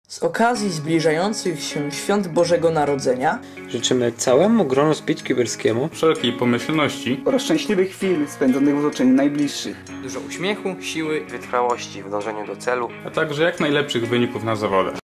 Z okazji zbliżających się świąt Bożego Narodzenia życzymy całemu gronu speedcuberskiemu wszelkiej pomyślności oraz szczęśliwych chwil spędzonych w otoczeniu najbliższych. Dużo uśmiechu, siły i wytrwałości w dążeniu do celu, a także jak najlepszych wyników na zawodach.